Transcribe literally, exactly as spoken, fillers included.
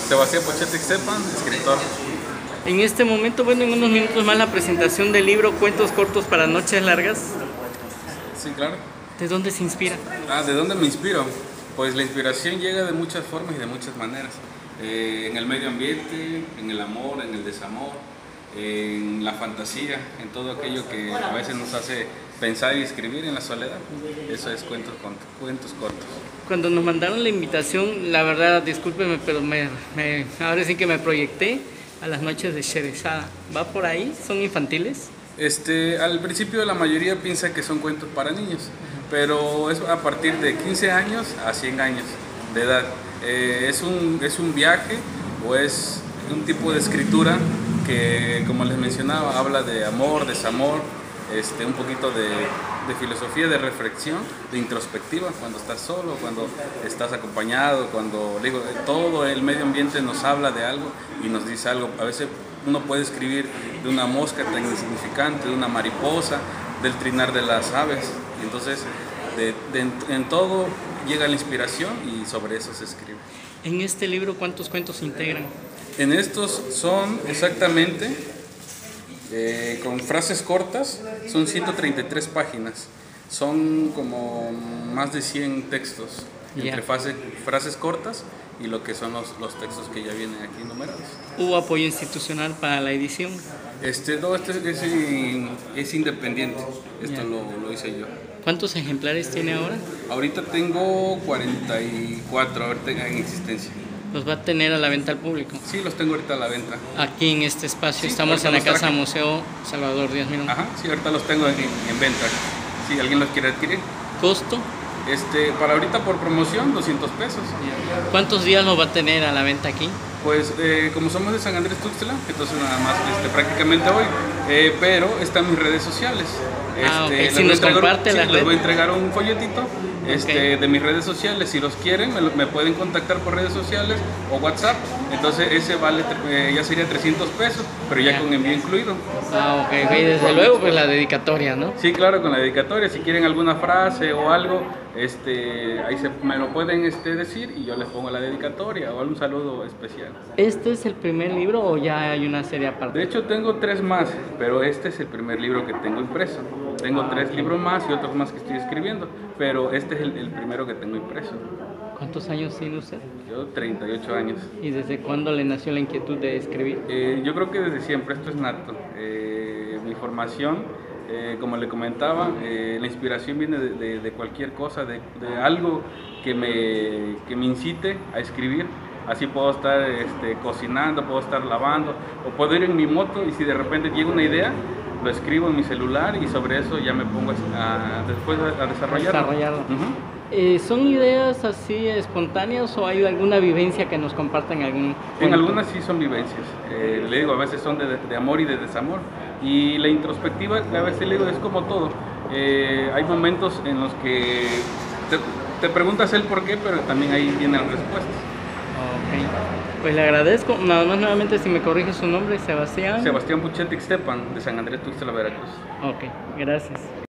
Sebastián Puchetti Stepan, escritor. En este momento, bueno, en unos minutos más la presentación del libro Cuentos cortos para noches largas. Sí, claro. ¿De dónde se inspira? Ah, ¿de dónde me inspiro? Pues la inspiración llega de muchas formas y de muchas maneras. Eh, en el medio ambiente, en el amor, en el desamor, en la fantasía, en todo aquello que a veces nos hace pensar y escribir en la soledad. Eso es cuentos, cuentos cortos. Cuando nos mandaron la invitación, la verdad, discúlpeme, pero me, me, ahora sí que me proyecté a las noches de Sherezada. ¿Va por ahí? ¿Son infantiles? Este, al principio la mayoría piensa que son cuentos para niños, pero es a partir de quince años a cien años de edad. Eh, es, un, es un viaje o es un tipo de escritura que, como les mencionaba, habla de amor, desamor, este, un poquito de, de filosofía, de reflexión, de introspectiva, cuando estás solo, cuando estás acompañado, cuando digo, todo el medio ambiente nos habla de algo y nos dice algo. A veces uno puede escribir de una mosca tan insignificante, de una mariposa, del trinar de las aves. Y entonces, de, de, en, en todo llega la inspiración y sobre eso se escribe. En este libro, ¿cuántos cuentos se integran? En estos son exactamente, eh, con frases cortas, son ciento treinta y tres páginas. Son como más de cien textos, yeah, entre frase, frases cortas y lo que son los, los textos que ya vienen aquí numerados. ¿Hubo apoyo institucional para la edición? Este, no, este es, es independiente, esto yeah. lo, lo hice yo. ¿Cuántos ejemplares tiene ahora? Ahorita tengo cuarenta y cuatro ahorita en existencia. ¿Los va a tener a la venta al público? Sí, los tengo ahorita a la venta. Aquí en este espacio, sí, estamos en la Casa traje. Museo Salvador Díaz Mirón. Ajá, sí, ahorita los tengo en, en venta, si alguien los quiere adquirir. ¿Costo? Este, para ahorita por promoción, doscientos pesos. ¿Cuántos días lo va a tener a la venta aquí? Pues eh, como somos de San Andrés Tuxtla, entonces nada más este, prácticamente hoy, eh, pero está en mis redes sociales. Este, ah, okay. Si nos comparte sí, la les voy a entregar un folletito este, okay. de mis redes sociales. Si los quieren, me, me pueden contactar por redes sociales o WhatsApp. Entonces ese vale, eh, ya sería trescientos pesos, pero ya, ya con envío incluido. Ah, ok, okay. Desde luego pues la dedicatoria, ¿no? Sí, claro, con la dedicatoria. Si quieren alguna frase o algo, este, ahí se, me lo pueden este, decir y yo les pongo la dedicatoria o algún saludo especial. ¿Este es el primer libro o ya hay una serie aparte? De hecho tengo tres más, pero este es el primer libro que tengo impreso. Tengo ah, tres okay. libros más y otros más que estoy escribiendo, pero este es el, el primero que tengo impreso. ¿Cuántos años tiene usted? Yo treinta y ocho años. ¿Y desde cuándo le nació la inquietud de escribir? Eh, yo creo que desde siempre, esto es nato. Eh, mi formación, eh, como le comentaba, eh, la inspiración viene de, de, de cualquier cosa, de, de algo que me, que me incite a escribir. Así puedo estar este, cocinando, puedo estar lavando, o puedo ir en mi moto y si de repente llega una idea, lo escribo en mi celular y sobre eso ya me pongo a, después a, a desarrollarlo. desarrollarlo. Uh-huh. Eh, ¿Son ideas así espontáneas o hay alguna vivencia que nos compartan algún punto? En algunas sí son vivencias, eh, le digo, a veces son de, de amor y de desamor. Y la introspectiva, a veces le digo, es como todo. Eh, hay momentos en los que te, te preguntas el por qué, pero también ahí vienen las respuestas. Ok, pues le agradezco. Nada más nuevamente si me corrige su nombre, Sebastián. Sebastián Puchetti Stepan, de San Andrés Tuxtla, Veracruz. Ok, gracias.